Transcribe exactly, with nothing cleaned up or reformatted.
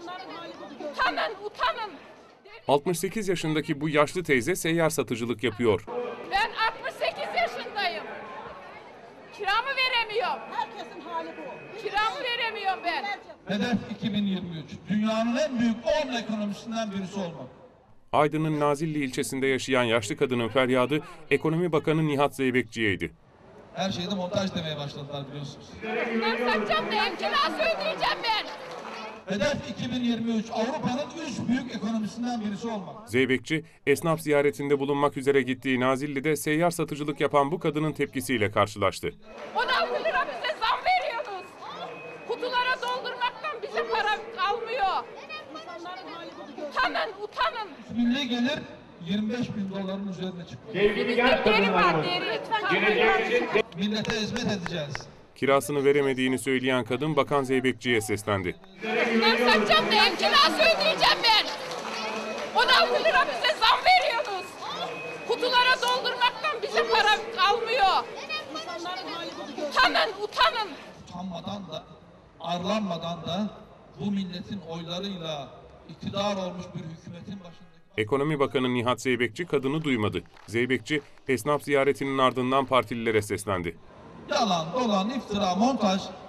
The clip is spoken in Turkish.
Utanın, utanın. altmış sekiz yaşındaki bu yaşlı teyze seyyar satıcılık yapıyor. Ben altmış sekiz yaşındayım. Kiramı veremiyorum. Herkesin hali bu. Kiramı veremiyorum ben. Hedef iki bin yirmi üç. Dünyanın en büyük on ekonomisinden birisi olmak. Aydın'ın Nazilli ilçesinde yaşayan yaşlı kadının feryadı Ekonomi Bakanı Nihat Zeybekçi'yeydi. Her şeyde montaj demeye başladılar biliyorsunuz. Ben satacağım da ev kirası ödeyeceğim ben. Hedef iki bin yirmi üç. Avrupa'nın üç büyük ekonomisinden birisi olmak. Zeybekçi, esnaf ziyaretinde bulunmak üzere gittiği Nazilli'de seyyar satıcılık yapan bu kadının tepkisiyle karşılaştı. on altı lira bize zam veriyorsunuz. Kutulara doldurmaktan bize para kalmıyor. Utanın, utanın. Milli gelir yirmi beş bin doların üzerine çıktı. Bizde deri var, deri. Lütfen. Millete hizmet edeceğiz. Kirasını veremediğini söyleyen kadın Bakan Zeybekçi'ye seslendi. Ben satacağım da ev kirası ödeyeceğim ben. on altı lira bize zam veriyorsunuz. Kutulara doldurmaktan bize para kalmıyor. Utanın, utanın. Utanmadan da, arlanmadan da bu milletin oylarıyla iktidar olmuş bir hükümetin başındaki... Ekonomi Bakanı Nihat Zeybekçi kadını duymadı. Zeybekçi, esnaf ziyaretinin ardından partililere seslendi. Yalan, dolan, iftira, montaj